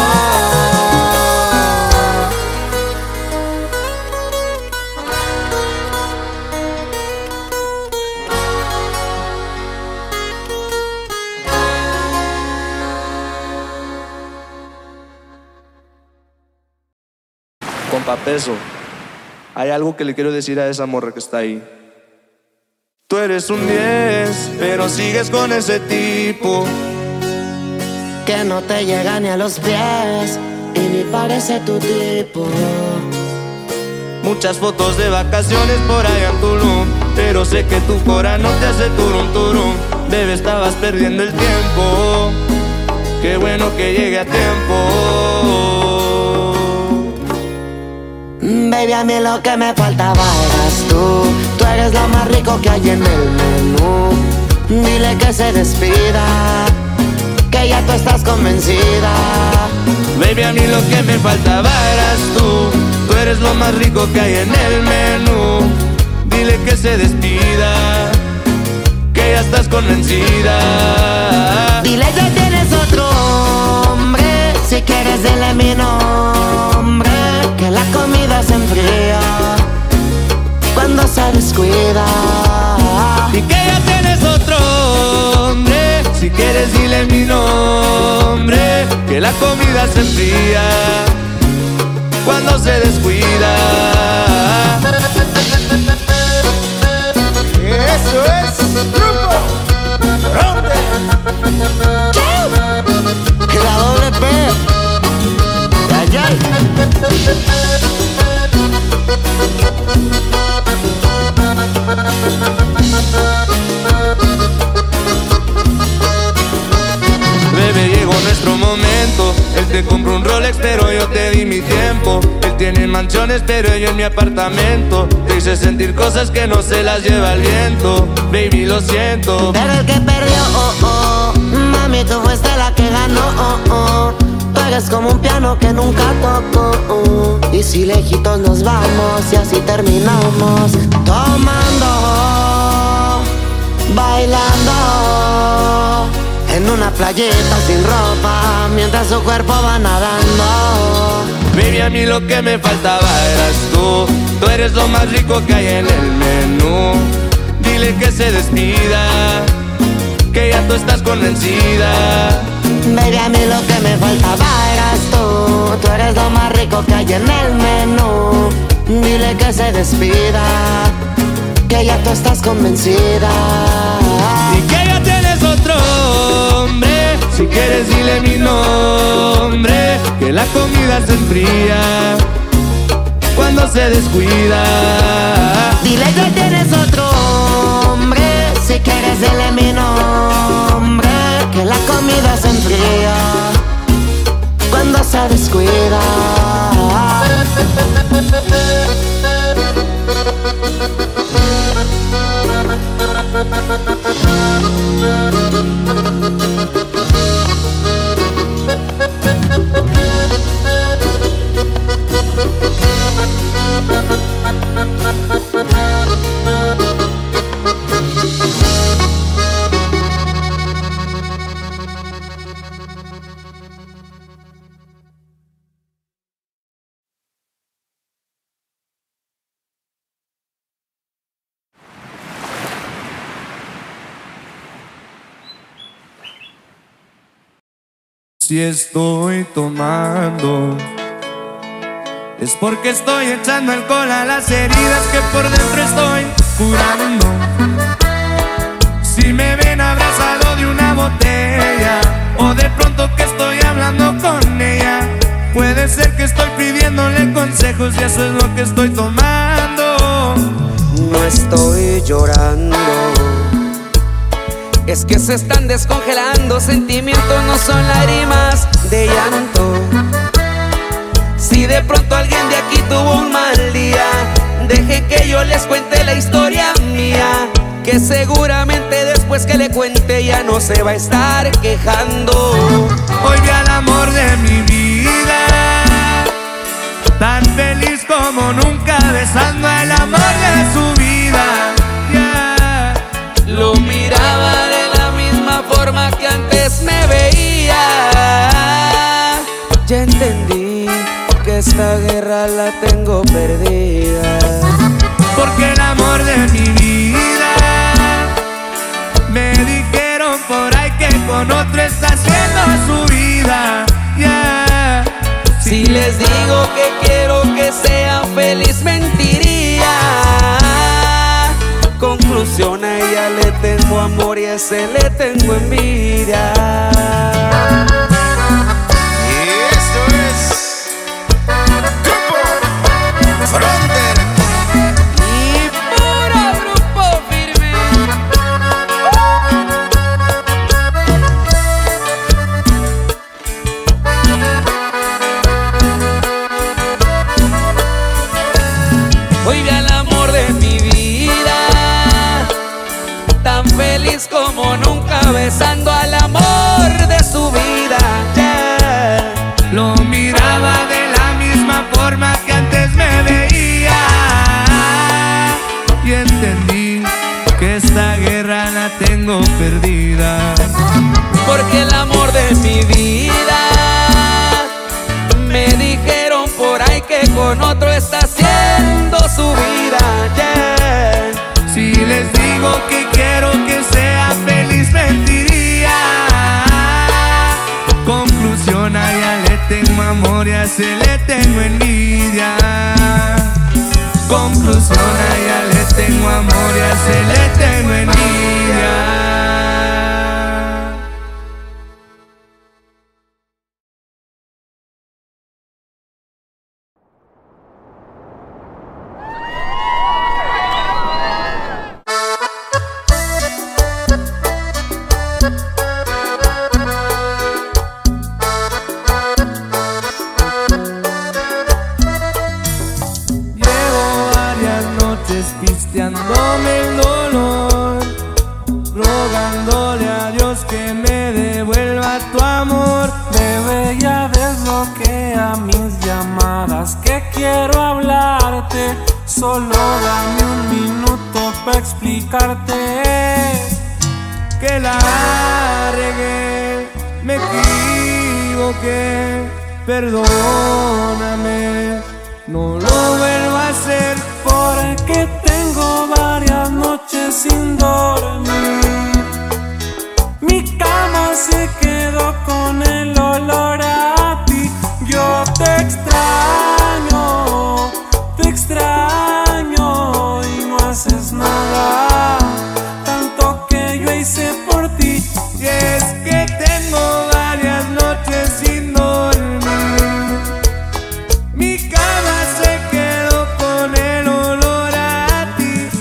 Speaker 7: Compa Peso, hay algo que le quiero decir a esa morra que está ahí. Tú eres un 10, pero sigues con ese tipo
Speaker 8: que no te llega ni a los pies y ni parece tu tipo.
Speaker 7: muchas fotos de vacaciones por allá en Tulum, pero sé que tu cora no te hace turum turum. Bebé, estabas perdiendo el tiempo, qué bueno que llegue a tiempo.
Speaker 8: Baby, a mí lo que me faltaba eras tú. Tú eres lo más rico que hay en el menú. Dile que se despida, que ya tú estás convencida.
Speaker 7: Baby, a mí lo que me faltaba eras tú. Tú eres lo más rico que hay en el menú. Dile que se despida, que ya estás convencida.
Speaker 8: Dile que tienes otro hombre, si quieres dile mi nombre. Que la comida se enfría cuando se descuida.
Speaker 7: Y que ya tienes otro hombre, si quieres dile mi nombre. Que la comida se enfría cuando se descuida.
Speaker 3: Eso es Grupo Frontera.
Speaker 8: La doble P. Ay, ay.
Speaker 7: Bebé, llegó nuestro momento. Él te compró un Rolex, pero yo te di mi tiempo. Él tiene mansiones, pero yo en mi apartamento. Te hice sentir cosas que no se las lleva el viento. Baby, lo siento,
Speaker 8: Pero el que perdió, oh, oh. Mami, tú fuiste la que ganó, oh, oh. Tú eres como un piano que nunca tocó, oh. Y si lejitos nos vamos y así terminamos, tomando, bailando en una playita sin ropa, mientras su cuerpo va nadando.
Speaker 7: baby, a mí lo que me faltaba eras tú. Tú eres lo más rico que hay en el menú. Dile que se despida, que ya tú estás convencida.
Speaker 8: Baby, a mí lo que me faltaba eras tú. Tú eres lo más rico que hay en el menú. Dile que se despida, que ya tú estás convencida.
Speaker 7: Y que ya tienes otro hombre, si quieres dile mi nombre. Que la comida se enfría cuando se descuida.
Speaker 8: Dile que tienes otro hombre, si quieres dile mi nombre, que la comida se enfría cuando se descuida.
Speaker 1: Si estoy tomando, es porque estoy echando alcohol a las heridas que por dentro estoy curando. Si me ven abrazado de una botella, o de pronto que estoy hablando con ella, puede ser que estoy pidiéndole consejos y eso es lo que estoy tomando.
Speaker 11: No estoy llorando, es que se están descongelando. Sentimientos no son lágrimas de llanto. Si de pronto alguien de aquí tuvo un mal día, deje que yo les cuente la historia mía, que seguramente después que le cuente ya no se va a estar quejando.
Speaker 1: Hoy vi al amor de mi vida, tan feliz como nunca, besando al amor de su vida.
Speaker 11: Lo miraba de la misma forma que antes me veía. Ya entendí que esta guerra la tengo perdida,
Speaker 1: porque el amor de mi vida, me dijeron por ahí que con otro está haciendo su vida.
Speaker 11: Si les digo que quiero que sea feliz, mentiría. Conclusión, a ella le tengo amor y a ese le tengo envidia.
Speaker 3: Esto es Grupo Fronter
Speaker 11: y puro grupo firme. Hoy vi al amor de mi vida, tan feliz como nunca, besando al amor de su vida.
Speaker 1: Lo miraba de la misma forma que antes me veía, y entendí que esta guerra la tengo perdida,
Speaker 11: porque el amor de mi vida, me dijeron por ahí que con otro está haciendo su vida.
Speaker 1: Si les digo que quiero que sea feliz, mentiría. Conclusión, a ella le tengo amor y a ese le tengo envidia. Conclusión, a ella le tengo amor y a ese le tengo envidia. Pisteándome el dolor, rogándole a Dios que me devuelva tu amor.
Speaker 12: Bebé, ya desbloquea mis llamadas, que quiero hablarte. Solo dame un minuto para explicarte
Speaker 1: que la regué, me equivoqué, perdóname, no lo vuelvo a hacer.
Speaker 12: Porque tengo varias noches sin dormir, mi cama se quedó con el olor a ti. Yo te extraño y no haces nada, tanto que yo hice por ti.
Speaker 1: Y es que tengo varias noches sin dormir, mi cama se quedó con el olor a ti.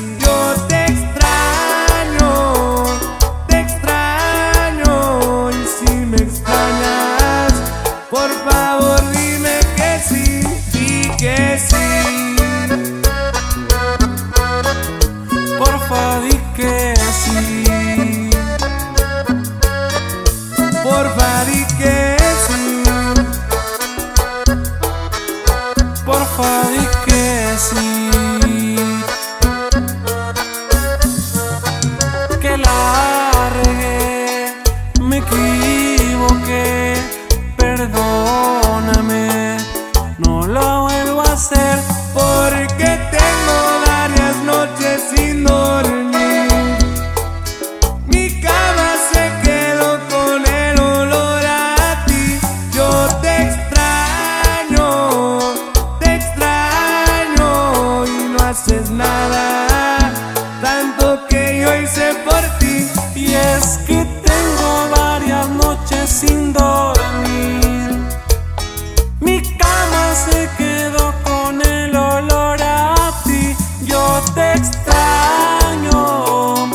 Speaker 4: haces nada, tanto que yo hice por ti.
Speaker 12: Y es que tengo varias noches sin dormir. Mi cama se quedó con el olor a ti. Yo te extraño,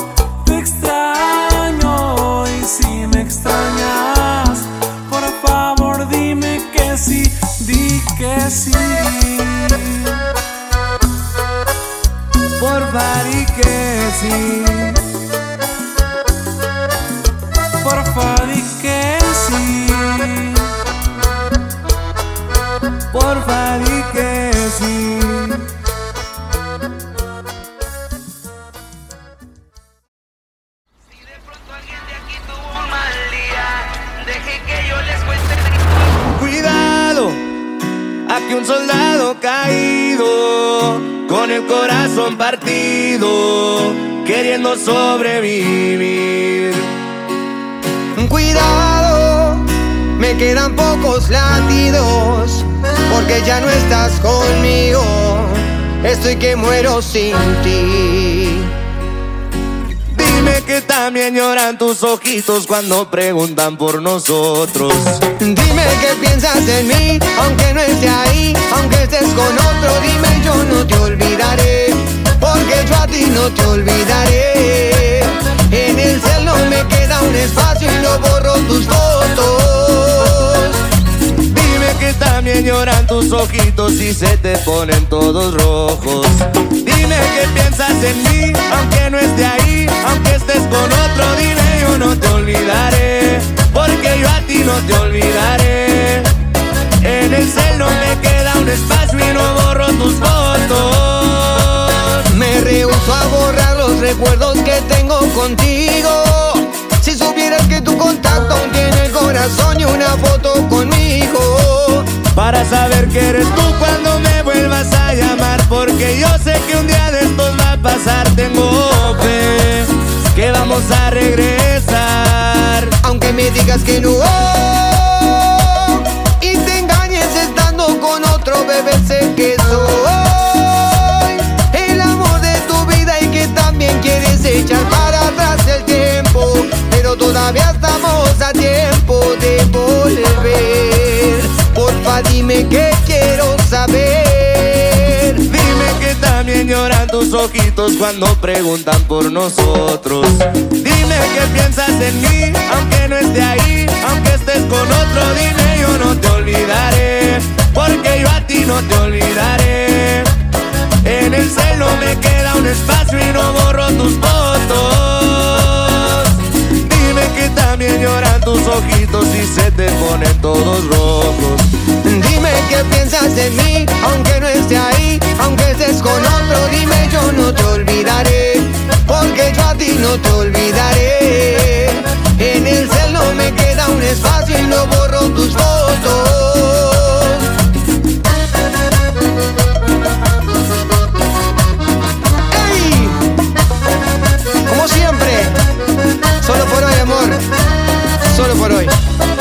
Speaker 12: y si me extrañas, por favor dime que sí, di que sí.
Speaker 4: Porfa, di que sí.
Speaker 12: Porfa, di que sí.
Speaker 4: Porfa, di que sí.
Speaker 9: Si de pronto alguien de aquí tuvo un mal día, deje que yo les cuente.
Speaker 7: Cuidado, aquí un soldado caído, con el corazón partido, queriendo sobrevivir.
Speaker 10: Cuidado, me quedan pocos latidos, porque ya no estás conmigo. Estoy que muero sin ti.
Speaker 7: Dime que también lloran tus ojitos cuando preguntan por nosotros.
Speaker 10: Dime que piensas en mí, aunque no esté ahí, aunque estés con otro. Dime, yo no te olvidaré, porque yo a ti no te olvidaré. En el cel no me queda un espacio y no borro tus fotos.
Speaker 7: Dime que también lloran tus ojitos y se te ponen todos rojos. Dime que piensas en mí, aunque no esté ahí, aunque estés con otro. Dime, yo no te olvidaré, porque yo a ti no te olvidaré. En el cel no me queda un espacio y no borro tus fotos.
Speaker 10: Me rehúso a borrar los recuerdos que tengo contigo. Si supieras que tu contacto aún tiene el corazón y una foto conmigo,
Speaker 7: para saber que eres tú cuando me vuelvas a llamar, porque yo sé que un día de estos va a pasar. Tengo fe que vamos a regresar,
Speaker 10: aunque me digas que no, y te engañes estando con otro, bebé. Sé que soy el amor de tu vida y que también quieres echar para atrás el tiempo, pero todavía estamos a tiempo de volver. Porfa, dime que quiero saber.
Speaker 7: Dime que también lloran tus ojitos cuando preguntan por nosotros. Dime que piensas en mí, aunque no esté ahí, aunque estés con otro. Dime, yo no te olvidaré, porque yo a ti no te olvidaré. En el cel no me queda un espacio y no borro tus fotos. Dime que también lloran tus ojitos y se te ponen todos rojos.
Speaker 10: Dime que piensas en mí, aunque no esté ahí, aunque estés con otro. Dime, yo no te olvidaré, porque yo a ti no te olvidaré. En el cel no me queda un espacio y no borro tus fotos. ¡Ey! Como siempre, solo por hoy, amor, solo por hoy.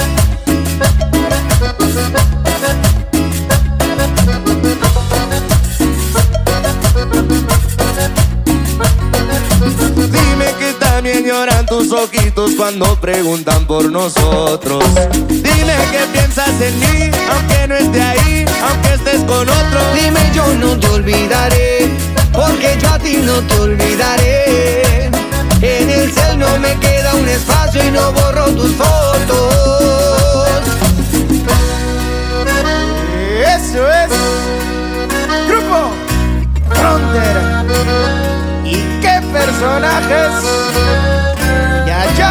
Speaker 7: También lloran tus ojitos cuando preguntan por nosotros. Dime que piensas en mí, aunque no esté ahí, aunque estés con otro.
Speaker 10: Dime, yo no te olvidaré, porque yo a ti no te olvidaré. En el cel no me queda un espacio y no borro tus fotos.
Speaker 3: Eso es Grupo Frontera. ¿Y qué personajes? Ya, ya.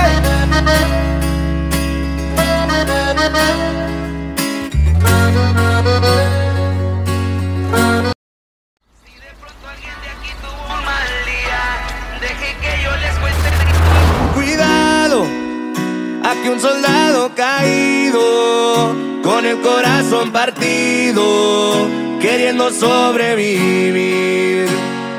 Speaker 9: Si de pronto alguien de aquí tuvo un mal día, deje que yo les cuente.
Speaker 7: Cuidado, aquí un soldado caído, con el corazón partido, queriendo sobrevivir.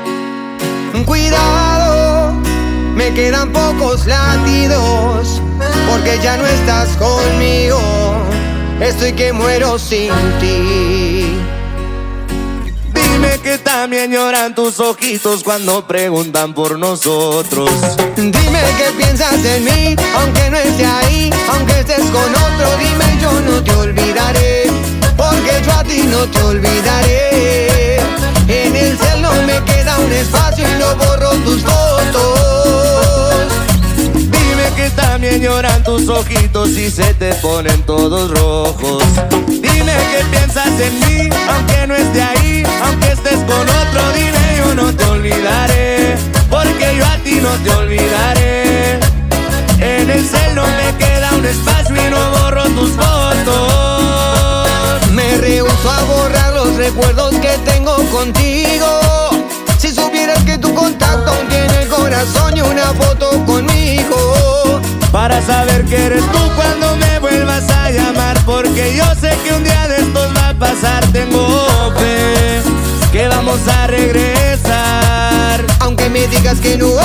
Speaker 10: Cuidado, me quedan pocos latidos, porque ya no estás conmigo. Estoy que muero sin ti.
Speaker 7: Dime Dime que también lloran tus ojitos cuando preguntan por nosotros.
Speaker 10: Dime que piensas en mí, aunque no esté ahí, aunque estés con otro. Dime, yo no te olvidaré, porque yo a ti no te olvidaré. En el cel no me queda un espacio y no borro tus fotos.
Speaker 7: Dime que también lloran tus ojitos y se te ponen todos rojos. Dime que piensas en mí, aunque no esté ahí, aunque estés con otro. Dime, yo no te olvidaré, porque yo a ti no te olvidaré. En el cel no me queda un espacio y no borro tus fotos.
Speaker 10: Me rehúso a borrar los recuerdos que tengo contigo. Si supieras que tu contacto aún tiene el corazón y una foto conmigo,
Speaker 7: para saber que eres tú cuando me vuelvas a llamar, porque yo sé que un día de estos va a pasar. Tengo fe que vamos a regresar,
Speaker 10: aunque me digas que no,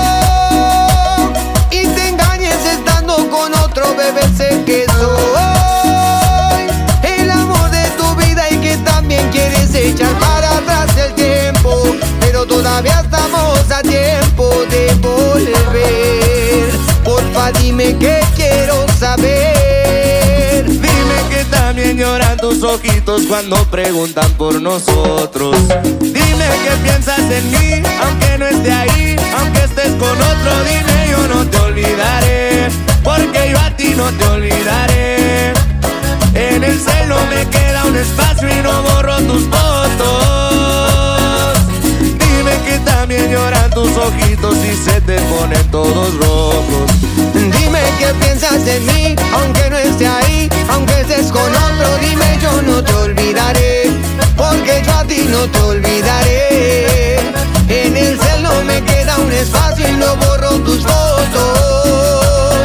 Speaker 10: y te engañes estando con otro, bebé, sé que soy el amor de tu vida y que también quieres echar para atrás el tiempo, pero todavía estamos a tiempo de volver. Porfa, dime que quiero saber.
Speaker 7: Dime que también lloran tus ojitos cuando preguntan por nosotros. Dime que piensas en mí, aunque no esté ahí, aunque estés con otro. Dime, yo no te olvidaré, porque yo a ti no te olvidaré. En el cel no me queda un espacio y no borro tus fotos. Dime que también lloran tus ojitos y se te ponen todos rojos.
Speaker 10: Dime que piensas en mí, aunque no esté ahí, aunque estés con otro. Dime, yo no te olvidaré, porque yo a ti no te olvidaré. En el cel no me queda un espacio y no borro tus fotos.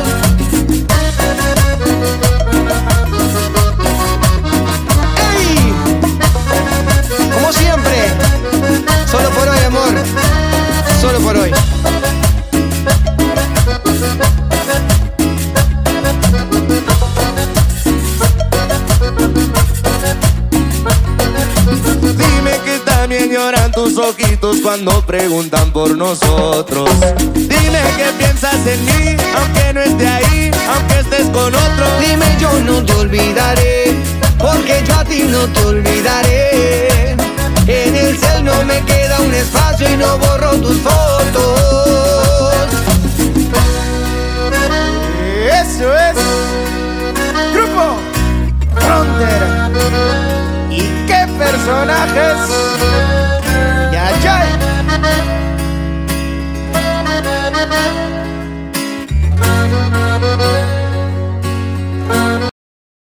Speaker 10: ¡Ey! Como siempre, solo por hoy, amor, solo por hoy.
Speaker 7: Dime que también lloran tus ojitos cuando preguntan por nosotros. Dime que piensas en mí, aunque no esté ahí, aunque estés con otro.
Speaker 10: Dime, yo no te olvidaré, porque yo a ti no te olvidaré. En el cel no me queda un espacio y no borro tus fotos.
Speaker 3: Eso es Grupo Fronter. ¿Y qué personajes? Ya, ya.